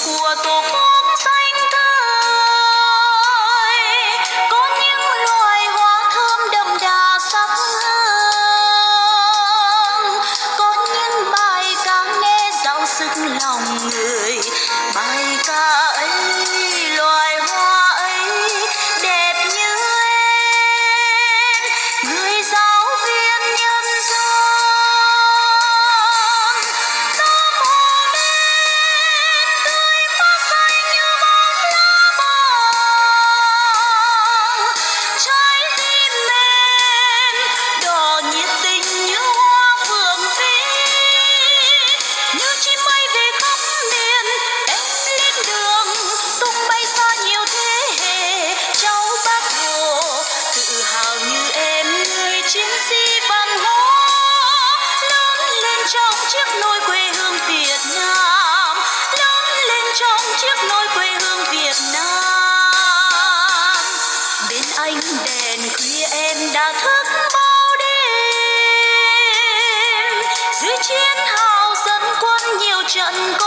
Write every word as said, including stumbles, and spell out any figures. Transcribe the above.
của tổ quốc xanh tươi, có những loài hoa thơm đậm đà sắc hương, có những bài ca nghe giàu sức lòng người. Bài ca ấy, loài hoa ấy đẹp như em, người giáo viên nhân dân. Nam mô đêm tươi phát xanh như bóng lá vàng, trái tim em đỏ nhiệt tình như hoa phượng vĩ, như chim bay về khắp miền. Em lên đường tung bay xa nhiều thế hệ cháu Bác Hồ, tự hào như em người chiến sĩ văn hóa, lớn lên trong chiếc nôi quê hương Việt Nam, lớn lên trong chiếc nôi quê hương Việt Nam. Bên ánh đèn khuya em đã thức bao đêm, dưới chiến hào dẫn quân nhiều trận.